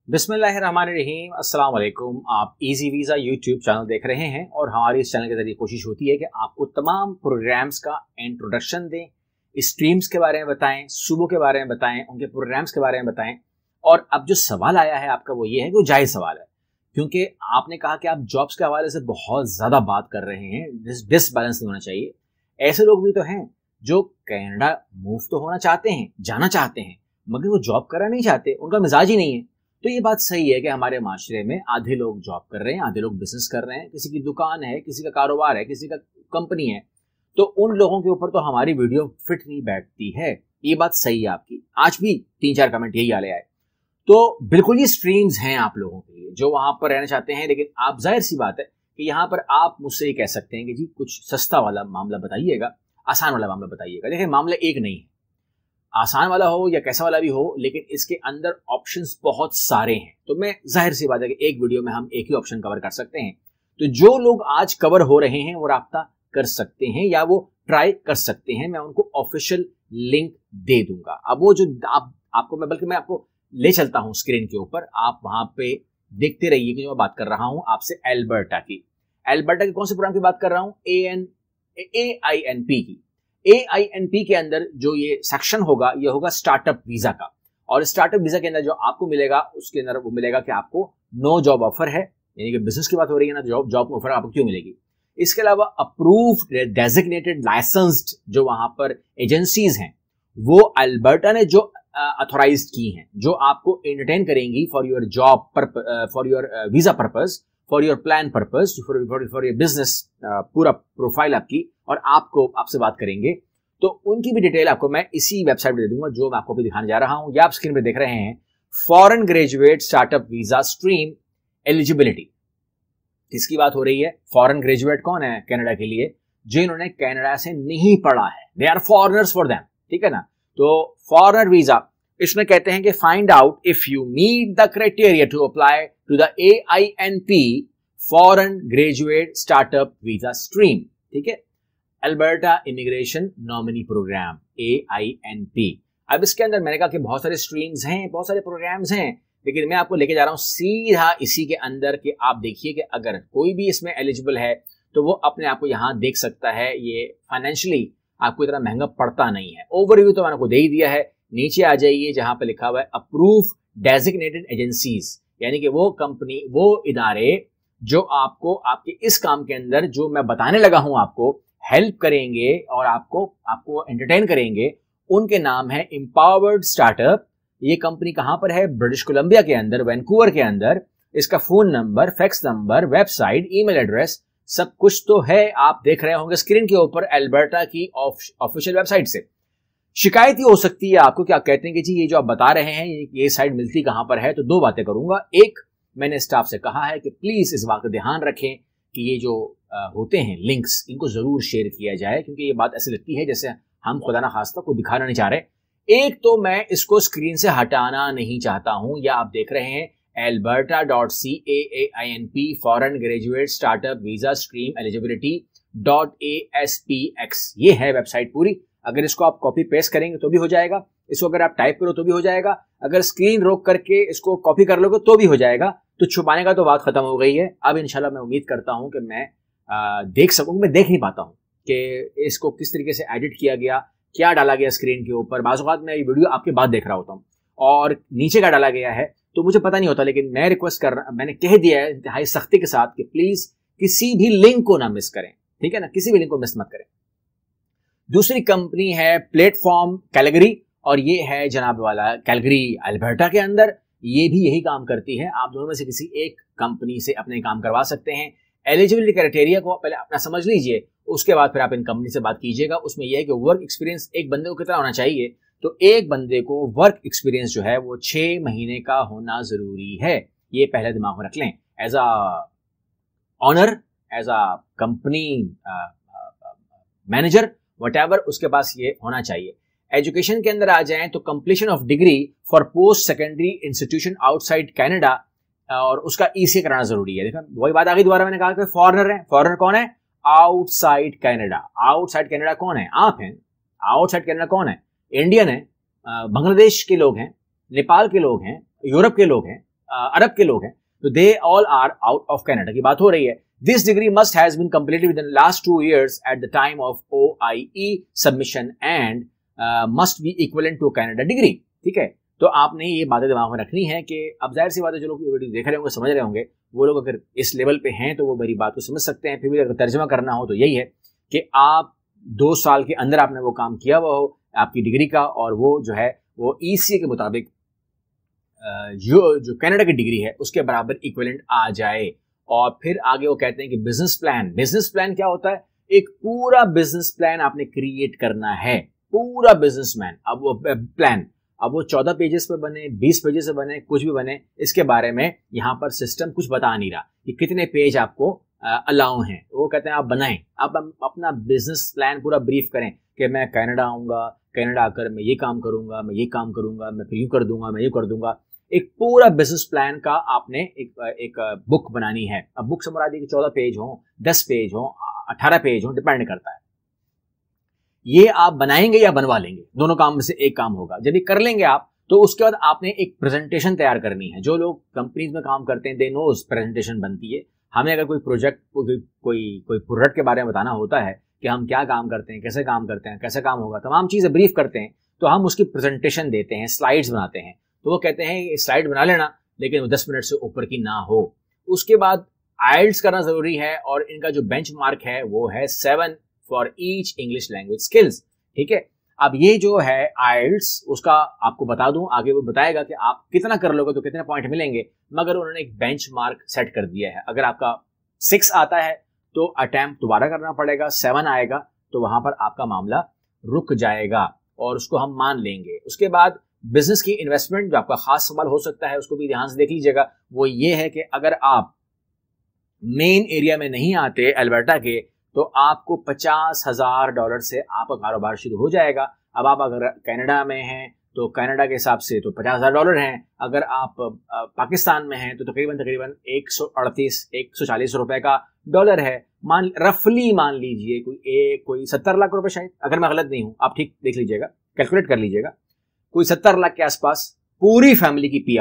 बिस्मिल्लाहिर्रहमानिर्रहीम, अस्सलाम वालेकुम। आप इजी वीज़ा यूट्यूब चैनल देख रहे हैं और हमारी इस चैनल के जरिए कोशिश होती है कि आपको तमाम प्रोग्राम्स का इंट्रोडक्शन दें, स्ट्रीम्स के बारे में बताएं, सूबों के बारे में बताएं, उनके प्रोग्राम्स के बारे में बताएं। और अब जो सवाल आया है आपका वो ये है कि वो जायज़ सवाल है, क्योंकि आपने कहा कि आप जॉब्स के हवाले से बहुत ज़्यादा बात कर रहे हैं, डिसबैलेंस नहीं होना चाहिए। ऐसे लोग भी तो हैं जो कनाडा मूव तो होना चाहते हैं, जाना चाहते हैं, मगर वो जॉब करना नहीं चाहते, उनका मिजाज ही नहीं है। तो ये बात सही है कि हमारे माशरे में आधे लोग जॉब कर रहे हैं, आधे लोग बिजनेस कर रहे हैं, किसी की दुकान है, किसी का कारोबार है, किसी का कंपनी है। तो उन लोगों के ऊपर तो हमारी वीडियो फिट नहीं बैठती है। ये बात सही है आपकी। आज भी 3-4 कमेंट यही आले आए। तो बिल्कुल ये स्ट्रीम्स हैं आप लोगों के लिए जो वहां पर रहना चाहते हैं, लेकिन आप जाहिर सी बात है कि यहाँ पर आप मुझसे ये कह सकते हैं कि जी कुछ सस्ता वाला मामला बताइएगा, आसान वाला मामला बताइएगा। देखिए, मामला एक नहीं है, आसान वाला हो या कैसा वाला भी हो, लेकिन इसके अंदर ऑप्शंस बहुत सारे हैं। तो मैं जाहिर सी बात है कि एक वीडियो में हम एक ही ऑप्शन कवर कर सकते हैं। तो जो लोग आज कवर हो रहे हैं वो राब्ता कर सकते हैं या वो ट्राई कर सकते हैं। मैं उनको ऑफिशियल लिंक दे दूंगा। अब वो जो आपको मैं आपको ले चलता हूं स्क्रीन के ऊपर, आप वहां पे देखते रहिए कि जो मैं बात कर रहा हूं आपसे एल्बर्टा की कौन से प्रोग्राम की बात कर रहा हूं, AINP की। AINP के अंदर जो ये सेक्शन होगा ये होगा स्टार्टअप वीजा का। और स्टार्टअप वीजा के अंदर जो आपको मिलेगा उसके अंदर वो मिलेगा कि आपको नो जॉब ऑफर है, यानी कि बिजनेस की बात हो रही है ना, जॉब ऑफर आपको क्यों मिलेगी। इसके अलावा अप्रूव्ड डेजिग्नेटेड लाइसेंस्ड जो वहां पर एजेंसीज हैं वो अल्बर्टा ने जो अथोराइज्ड की हैं, जो आपको एंटरटेन करेंगी for your job, for your visa purpose, for your plan purpose, for your business, पूरा प्रोफाइल आपकी, और आपसे बात करेंगे। तो उनकी भी डिटेल आपको मैं इसी वेबसाइट पे दे दूंगा जो मैं आपको भी दिखाने जा रहा हूं। या आप स्क्रीन पे देख रहे हैं foreign graduate startup visa stream eligibility. किसकी बात हो रही है? फॉरेन ग्रेजुएट कौन है कनाडा के लिए? जिन्होंने कनाडा से नहीं पढ़ा है, they are foreigners for them, ठीक है ना। तो फॉरेनर वीजा, इसमें कहते हैं कि find out if you meet the criteria to apply to the AINP foreign graduate startup visa stream, ठीक है। Alberta immigration nominee programme AINP। अब इसके अंदर मैंने कहा कि बहुत सारे स्ट्रीम्स हैं, बहुत सारे प्रोग्राम्स हैं, लेकिन मैं आपको लेके जा रहा हूं सीधा इसी के अंदर कि आप देखिए कि अगर कोई भी इसमें एलिजिबल है तो वो अपने आप को यहां देख सकता है। ये फाइनेंशियली आपको इतना महंगा पड़ता नहीं है। ओवरव्यू तो मैंने आपको दे ही दिया है। नीचे आ जाइए जहां पर लिखा हुआ है अप्रूव डेजिग्नेटेड एजेंसीज, यानी कि वो कंपनी, वो इदारे जो आपको आपके इस काम के अंदर जो मैं बताने लगा हूं आपको हेल्प करेंगे और आपको एंटरटेन करेंगे, उनके नाम है एम्पावर्ड स्टार्टअप। ये कंपनी कहां पर है? ब्रिटिश कोलंबिया के अंदर, वैंकूवर के अंदर। इसका phone number, fax number, website, email address सब कुछ तो है। आप देख रहे होंगे स्क्रीन के ऊपर अल्बर्टा की ऑफिशियल वेबसाइट से। शिकायत ही हो सकती है आपको कि आप कहते हैं कि जी ये जो आप बता रहे हैं ये साइट मिलती कहां पर है। तो दो बातें करूंगा। एक, मैंने स्टाफ से कहा है कि प्लीज इस बात का ध्यान रखें कि ये जो होते हैं लिंक्स, इनको जरूर शेयर किया जाए, क्योंकि ये बात ऐसी लगती है जैसे हम खुदा ना खास्ता को दिखाना नहीं चाह रहे। एक तो मैं इसको स्क्रीन से हटाना नहीं चाहता हूं। या आप देख रहे हैं alberta.caAINP foreign graduate startup visa stream eligibility .aspx, ये है वेबसाइट पूरी। अगर इसको आप कॉपी पेस्ट करेंगे तो भी हो जाएगा, इसको अगर आप टाइप करो तो भी हो जाएगा, अगर स्क्रीन रोक करके इसको कॉपी कर लोगे तो भी हो जाएगा। तो छुपाने का तो बात खत्म हो गई है। अब इंशाल्लाह मैं उम्मीद करता हूं कि मैं देख सकूं। मैं देख नहीं पाता हूं कि इसको किस तरीके से एडिट किया गया, क्या डाला गया स्क्रीन के ऊपर। बाज़ औक़ात मैं ये वीडियो आपके बाद देख रहा होता हूं और नीचे क्या डाला गया है तो मुझे पता नहीं होता, लेकिन मैं रिक्वेस्ट कर रहा, मैंने कह दिया है इंतहाई सख्ती के साथ कि प्लीज किसी भी लिंक को ना मिस करें, ठीक है ना, किसी भी लिंक को मिस मत करें। दूसरी कंपनी है प्लेटफॉर्म कैलगरी, और ये है जनाब वाला कैलगरी अल्बर्टा के अंदर। ये भी यही काम करती है। आप दोनों में से किसी एक कंपनी से अपने काम करवा सकते हैं। एलिजिबिलिटी क्राइटेरिया को पहले अपना समझ लीजिए, उसके बाद फिर आप इन कंपनी से बात कीजिएगा। उसमें यह है कि वर्क एक्सपीरियंस एक बंदे को कितना होना चाहिए, तो एक बंदे को वर्क एक्सपीरियंस जो है वो 6 महीने का होना जरूरी है। ये पहले दिमाग में रख लें। As a owner, as a company manager, whatever, उसके पास ये होना चाहिए। एजुकेशन के अंदर आ जाएं तो completion of degree for post secondary institution outside Canada, और उसका ECA कराना जरूरी है। देखा, वही बात आ गई दोबारा। मैंने कहा कि फॉरेनर है। फॉरेनर कौन है? Outside Canada. आउटसाइड कनाडा कौन है? आप हैं। आउटसाइड कनाडा कौन है? इंडियन है, बांग्लादेश के लोग हैं, नेपाल के लोग हैं, यूरोप के लोग हैं, अरब के लोग हैं, तो they all are out of Canada की बात हो रही है। This degree must has been completed within last 2 years at the time of OIE submission and must be equivalent to Canada degree. ठीक है, तो आपने ये बातें दिमाग में रखनी है कि अब जाहिर सी बात है, जो लोग ये वीडियो देख रहे होंगे, समझ रहे होंगे, वो लोग अगर इस लेवल पे हैं तो वो मेरी बात को समझ सकते हैं। फिर भी अगर तर्जुमा करना हो तो यही है कि आप 2 साल के अंदर आपने वो काम किया हुआ हो आपकी डिग्री का, और वो जो है वो ECA के मुताबिक जो कनाडा की डिग्री है उसके बराबर इक्विवेलेंट आ जाए। और फिर आगे वो कहते हैं कि बिजनेस प्लान क्या होता है? एक पूरा बिजनेस प्लान आपने क्रिएट करना है, पूरा बिजनेस प्लान। अब वो 14 पेजेस पे बने, 20 पेजेस पे बने, कुछ भी बने, इसके बारे में यहाँ पर सिस्टम कुछ बता नहीं रहा कि कितने पेज आपको अलाउ हैं। वो कहते हैं आप बनाएं, आप अपना बिजनेस प्लान पूरा ब्रीफ करें कि मैं कनाडा आऊंगा, कनाडा आकर मैं ये काम करूंगा, मैं ये काम करूंगा, मैं फिर यूं कर दूंगा, मैं ये कर दूंगा। एक पूरा बिजनेस प्लान का आपने एक बुक बनानी है। अब बुक से मुराद है कि 14 पेज हो, 10 पेज हो, 18 पेज हो, डिपेंड करता है। ये आप बनाएंगे या बनवा लेंगे, दोनों काम में से एक काम होगा। जब ये कर लेंगे आप, तो उसके बाद आपने एक प्रेजेंटेशन तैयार करनी है। जो लोग कंपनीज में काम करते हैं दे नो प्रेजेंटेशन बनती है। हमें अगर कोई प्रोजेक्ट, कोई प्रोडक्ट के बारे में बताना होता है कि हम क्या काम करते हैं, कैसे काम करते हैं, कैसे काम होगा, तमाम चीजें ब्रीफ करते हैं, तो हम उसकी प्रेजेंटेशन देते हैं, स्लाइड्स बनाते हैं। तो वो कहते हैं स्लाइड बना लेना, लेकिन वो 10 मिनट से ऊपर की ना हो। उसके बाद IELTS करना जरूरी है, और इनका जो बेंच मार्क है वो है 7 for each English language skills. ठीक है, अब ये जो है IELTS, उसका आपको बता दूं, आगे वो बताएगा कि आप कितना कर लोगे तो कितने पॉइंट मिलेंगे, मगर उन्होंने एक बेंच मार्क सेट कर दिया है। अगर आपका 6 आता है तो अटेम्प्ट दोबारा करना पड़ेगा, 7 आएगा तो वहां पर आपका मामला रुक जाएगा और उसको हम मान लेंगे। उसके बाद बिजनेस की इन्वेस्टमेंट, जो आपका खास सवाल हो सकता है, उसको भी ध्यान से देख लीजिएगा। वो ये है कि अगर आप मेन एरिया में नहीं आते अल्बर्टा के, तो आपको $50,000 से आपका कारोबार शुरू हो जाएगा। अब आप अगर कनाडा में हैं तो कनाडा के हिसाब से तो $50,000 हैं। अगर आप पाकिस्तान में हैं तो तकरीबन 140 रुपए का डॉलर है। रफली मान लीजिए कोई 70 लाख रुपए शायद, अगर मैं गलत नहीं हूं, आप ठीक देख लीजिएगा, कैलकुलेट कर लीजिएगा, कोई 70 लाख के आसपास पूरी फैमिली की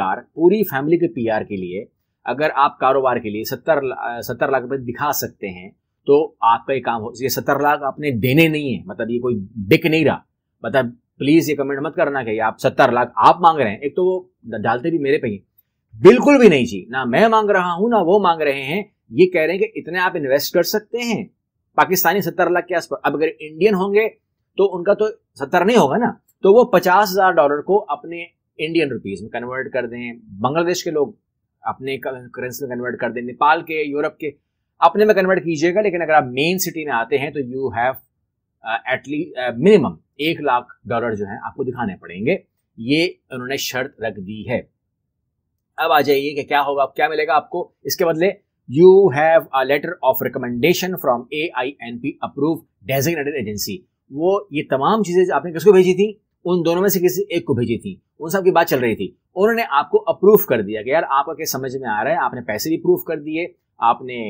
PR के लिए अगर आप कारोबार के लिए 70 लाख रुपए दिखा सकते हैं, तो आपका ये काम हो। ये 70 लाख आपने देने नहीं है, मतलब ये कोई बिक नहीं रहा। मतलब प्लीज ये कमेंट मत करना कि आप 70 लाख आप मांग रहे हैं। एक तो वो डालते भी मेरे पे ही, बिल्कुल भी नहीं जी, ना मैं मांग रहा हूं ना वो मांग रहे हैं। ये कह रहे हैं कि इतने आप इन्वेस्ट कर सकते हैं, पाकिस्तानी 70 लाख के आसपास। अब अगर इंडियन होंगे तो उनका तो 70 नहीं होगा ना, तो वो $50,000 को अपने इंडियन रुपीज में कन्वर्ट कर दें। बांग्लादेश के लोग अपने करेंसी में कन्वर्ट कर दें, नेपाल के, यूरोप के अपने में कन्वर्ट कीजिएगा। लेकिन अगर आप मेन सिटी में आते हैं तो you have at least minimum $1 lakh जो है आपको दिखाने पड़ेंगे। ये उन्होंने शर्त रख दी है। अब आ जाइए कि क्या होगा, क्या मिलेगा आपको इसके बदले। You have a letter of recommendation from AINP approve designated agency. वो ये तमाम चीजें आपने किसको भेजी थी? उन दोनों में से किसी एक को भेजी थी। उन सब की बात चल रही थी। उन्होंने आपको अप्रूव कर दिया कि यार आपका क्या समझ में आ रहा है, आपने पैसे भी प्रूव कर दिए, आपने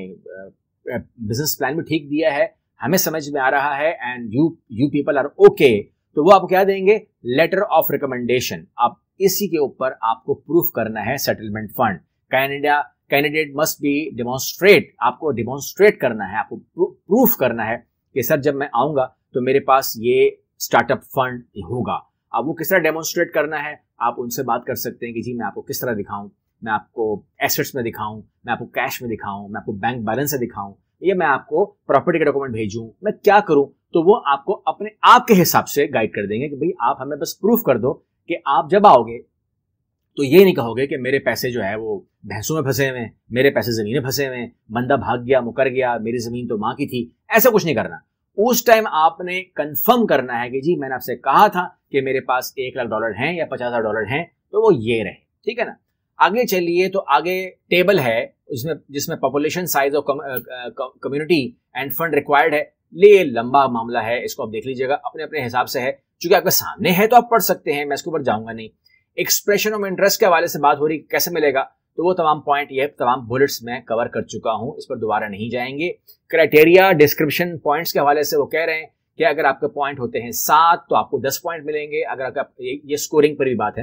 बिजनेस प्लान भी ठीक दिया है, हमें समझ में आ रहा है, and you people are okay. तो वो आपको क्या देंगे? Letter of recommendation. आप इसी के ऊपर आपको प्रूफ करना है settlement fund. Candidate must be demonstrate, आपको डेमोन्स्ट्रेट करना है, आपको प्रूफ करना है कि सर जब मैं आऊंगा तो मेरे पास ये स्टार्टअप फंड होगा। अब वो किस तरह डेमोन्स्ट्रेट करना है, आप उनसे बात कर सकते हैं कि जी मैं आपको किस तरह दिखाऊं, मैं आपको एसेट्स में दिखाऊं, मैं आपको कैश में दिखाऊं, मैं आपको बैंक बैलेंस से दिखाऊं, या मैं आपको प्रॉपर्टी के डॉक्यूमेंट भेजूं, मैं क्या करूं। तो वो आपको अपने आप के हिसाब से गाइड कर देंगे कि भाई आप हमें बस प्रूफ कर दो कि आप जब आओगे तो ये नहीं कहोगे कि मेरे पैसे जो है वो भैंसों में फंसे हुए हैं, मेरे पैसे जमीन में फंसे हुए हैं, बंदा भाग गया, मुकर गया, मेरी जमीन तो माँ की थी। ऐसा कुछ नहीं करना। उस टाइम आपने कंफर्म करना है कि जी मैंने आपसे कहा था कि मेरे पास $1 लाख हैं या $50,000 हैं, तो वो ये रहे। ठीक है ना। आगे चलिए, तो आगे टेबल है जिसमें population size of community and fund required है। ये लंबा मामला है, इसको आप देख लीजिएगा, अपने अपने हिसाब से है। चूंकि आपके सामने है तो आप पढ़ सकते हैं, मैं इसके ऊपर जाऊंगा नहीं। एक्सप्रेशन ऑफ इंटरेस्ट के हवाले से बात हो रही, कैसे मिलेगा, तो वो तमाम पॉइंट, ये तमाम बुलेट्स में कवर कर चुका हूं, इस पर दोबारा नहीं जाएंगे। क्राइटेरिया डिस्क्रिप्शन पॉइंट्स के हवाले से वो कह रहे हैं कि अगर आपके पॉइंट होते हैं 7 तो आपको 10 पॉइंट मिलेंगे। अगर आप ये स्कोरिंग पर भी बात है ना,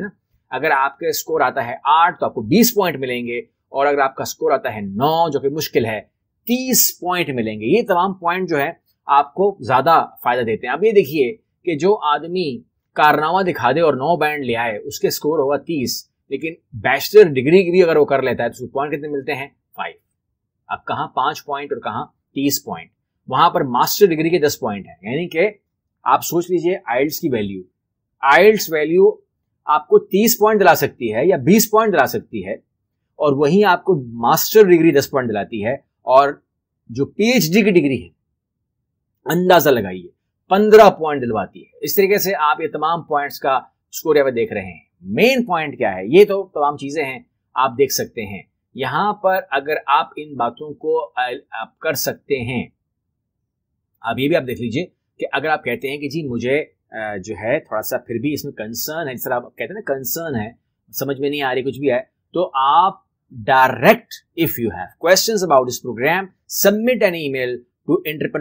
अगर आपका स्कोर आता है 8 तो आपको 20 पॉइंट मिलेंगे, और अगर आपका स्कोर आता है 9 जो कि मुश्किल है 30 पॉइंट मिलेंगे। ये तमाम पॉइंट जो है आपको ज्यादा फायदा देते हैं। अब ये देखिए कि जो आदमी कारनामा दिखा दे और 9 बैंड ले आए उसके स्कोर होगा 30, लेकिन बैचलर डिग्री भी अगर वो कर लेता है तो उसको पॉइंट कितने मिलते हैं? 5। अब कहां 5 पॉइंट और कहां 30 पॉइंट। वहां पर मास्टर डिग्री के 10 पॉइंट है। यानी कि आप सोच लीजिए आइल्स की वैल्यू, आइल्स वैल्यू आपको 30 पॉइंट दिला सकती है या 20 पॉइंट दिला सकती है, और वहीं आपको मास्टर डिग्री 10 पॉइंट दिलाती है, और जो पीएचडी की डिग्री है अंदाजा लगाइए 15 पॉइंट दिलवाती है। इस तरीके से आप ये तमाम पॉइंट्स का स्कोर यहाँ पे देख रहे हैं। मेन पॉइंट क्या है? ये तो तमाम चीजें हैं, आप देख सकते हैं यहां पर। अगर आप इन बातों को आप कर सकते हैं, अब ये भी आप देख लीजिए कि अगर आप कहते हैं कि जी मुझे जो है थोड़ा सा फिर भी इसमें कंसर्न है, जिस तरह आप कहते हैं ना कंसर्न है, समझ में नहीं आ रही कुछ भी है, तो आप direct, if you have questions about this programme, submit an email to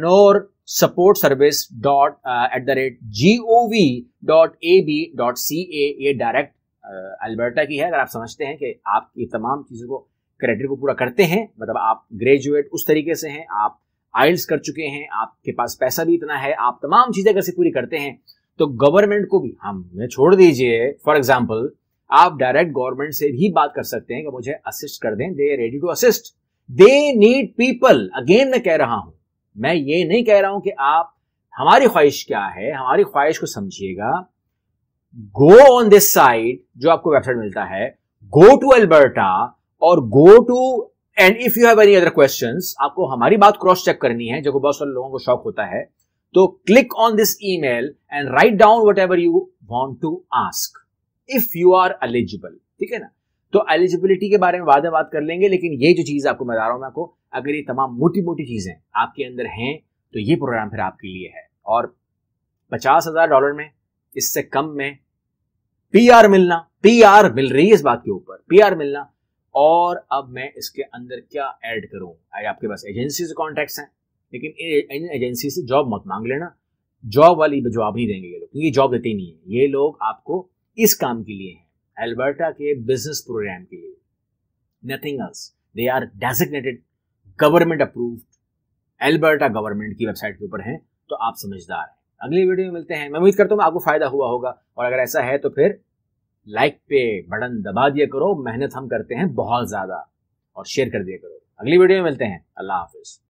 entrepreneursupport@gov.ab.ca। ये डायरेक्ट अल्बर्टा की है। अगर आप समझते हैं कि आप ये तमाम चीजों को क्राइटेरिया को पूरा करते हैं, मतलब आप ग्रेजुएट उस तरीके से हैं, आप आइल्स कर चुके हैं, आपके पास पैसा भी इतना है, आप तमाम चीजें अगर से पूरी करते हैं, तो गवर्नमेंट को भी हमें छोड़ दीजिए। फॉर एग्जाम्पल आप डायरेक्ट गवर्नमेंट से भी बात कर सकते हैं कि मुझे असिस्ट कर दें, they ready to assist, they need people. Again मैं कह रहा हूं, मैं ये नहीं कह रहा हूं कि आप, हमारी ख्वाहिश क्या है, हमारी ख्वाहिश को समझिएगा। गो ऑन दिस साइट, जो आपको वेबसाइट मिलता है, गो टू अल्बर्टा और go to, and if you have any other questions, आपको हमारी बात क्रॉस चेक करनी है, जो कि बहुत सारे लोगों को शौक होता है, तो click on this email and write down whatever you want to ask if you are eligible. ठीक है ना? तो एलिजिबिलिटी के बारे में बाद में बात कर लेंगे, लेकिन ये जो चीज आपको बता रहा हूं मैं आपको, अगर ये तमाम मोटी मोटी चीजें आपके अंदर हैं तो ये प्रोग्राम फिर आपके लिए है। और $50,000 में, इससे कम में पीआर मिलना, पीआर मिल रही है इस बात के ऊपर, पीआर मिलना। और अब मैं इसके अंदर क्या ऐड करूं? आपके पास एजेंसी से कॉन्टैक्ट्स हैं, लेकिन इन एजेंसी से जॉब मत मांग लेना, जॉब वाली जवाब नहीं देंगे ये लोग, ये जॉब देते ही नहीं है। ये लोग आपको इस काम के लिए हैं, अल्बर्टा के बिजनेस प्रोग्राम के लिए, nothing else. They are designated government approved, Alberta government की वेबसाइट के ऊपर हैं, तो आप समझदार हैं। अगली वीडियो में मिलते हैं। मैं उम्मीद करता हूं आपको फायदा हुआ होगा, और अगर ऐसा है तो फिर लाइक पे बटन दबा दिया करो, मेहनत हम करते हैं बहुत ज्यादा, और शेयर कर दिया करो। अगली वीडियो में मिलते हैं। अल्लाह हाफिज।